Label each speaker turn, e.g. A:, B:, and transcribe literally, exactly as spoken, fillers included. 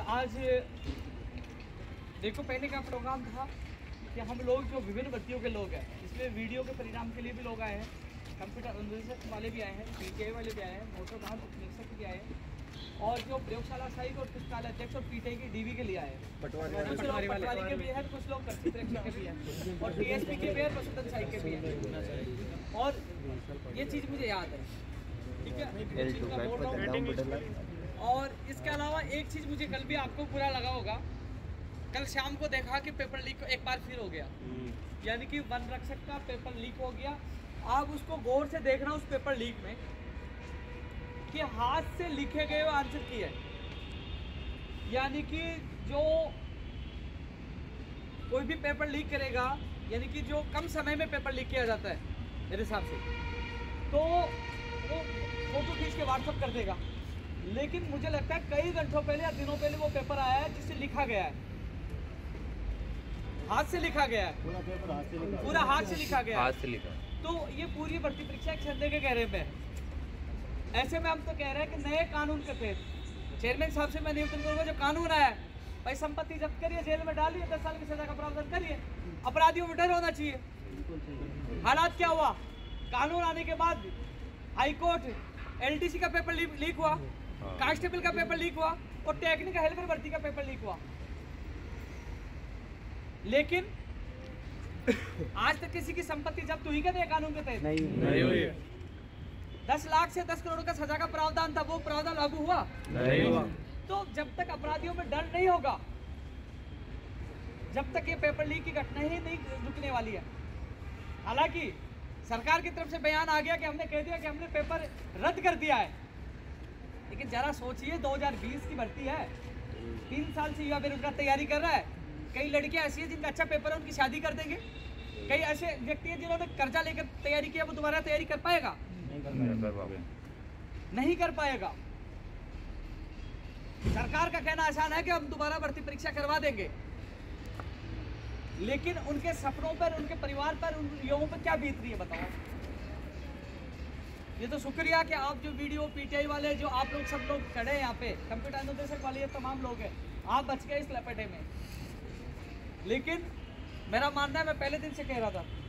A: आज देखो पहले का प्रोग्राम था कि हम लोग जो विभिन्न भर्तियों के लोग हैं, इसमें वीडियो के परिणाम के लिए भी लोग आए हैं, कंप्यूटर अनुदेशक वाले भी आए हैं, पीटीआई वाले भी आए हैं, मोटर वाहन उपनिरीक्षक भी आए हैं, और जो प्रयोगशाला सहायक और पुस्तकालय अध्यक्ष और पीटीआई की डीवी के लिए आए हैं, कुछ लोग पटवारी के भी हैं, कुछ लोग कृषि प्रेक्षक के भी हैं, और टीएसपी के भी हैं, पशुधन सहायक के भी हैं। और ये चीज़ मुझे याद है, ठीक है। और इसके अलावा एक चीज़ मुझे कल भी आपको बुरा लगा होगा, कल शाम को देखा कि पेपर लीक एक बार फिर हो गया, यानी कि वन रक्षक का पेपर लीक हो गया। आप उसको गौर से देखना उस पेपर लीक में कि हाथ से लिखे गए आंसर की है, यानी कि जो कोई भी पेपर लीक करेगा, यानी कि जो कम समय में पेपर लीक किया जाता है मेरे हिसाब से, तो वो फोटो खींच के व्हाट्सअप कर देगा। लेकिन मुझे लगता है कई घंटों पहले या दिनों पहले वो पेपर आया है जिससे लिखा गया है, हाथ से लिखा गया है, पूरा पेपर हाथ से लिखा, पूरा हाथ से लिखा गया, हाथ से लिखा। तो ये पूरी भर्ती परीक्षा एक संदेह के घेरे में है। ऐसे में हम तो कह रहे हैं कि नए कानून के तहत चेयरमैन साहब से मैं निवेदन करूंगा, जो कानून आया है भाई, संपत्ति जब्त करिए, जेल में डालिए, दस साल की सजा का प्रावधान करिए, अपराधियों में डर होना चाहिए। हालात क्या हुआ, कानून आने के बाद हाईकोर्ट एलडीसी का पेपर लीक हुआ, कांस्टेबल का पेपर लीक हुआ, और टेक्निकल हेल्पर भर्ती का पेपर लीक हुआ। लेकिन आज तक किसी की संपत्ति जब्त हुई क्या नहीं कानून के तहत? नहीं, नहीं हुई। दस लाख से दस करोड़ का सजा का प्रावधान था, वो प्रावधान लागू हुआ? नहीं हुआ। तो जब तक अपराधियों में डर नहीं होगा, जब तक ये पेपर लीक की घटना ही नहीं रुकने वाली है। हालांकि सरकार की तरफ से बयान आ गया कि हमने कह दिया कि हमने पेपर रद्द कर दिया है, लेकिन जरा सोचिए दो हज़ार बीस की भर्ती है, तीन साल से युवा बेरोजगार तैयारी कर रहा है। कई लड़कियां ऐसी हैं जिनका अच्छा पेपर है, उनकी शादी कर देंगे। कई ऐसे व्यक्ति हैं जिन्होंने कर्जा लेकर तैयारी किया, वो दोबारा तैयारी कर पाएगा? नहीं कर पाएगा। सरकार का कहना आसान है कि हम दोबारा भर्ती परीक्षा करवा देंगे, लेकिन उनके सपनों पर, उनके परिवार पर, उन युवाओं पर क्या बीत रही है बताओ। ये तो शुक्रिया कि आप जो वीडियो पीटीआई वाले, जो आप लोग सब लोग खड़े हैं यहाँ पे, कंप्यूटर अनुदेशक वाले, ये तमाम लोग हैं, आप बच गए इस लपेटे में। लेकिन मेरा मानना है, मैं पहले दिन से कह रहा था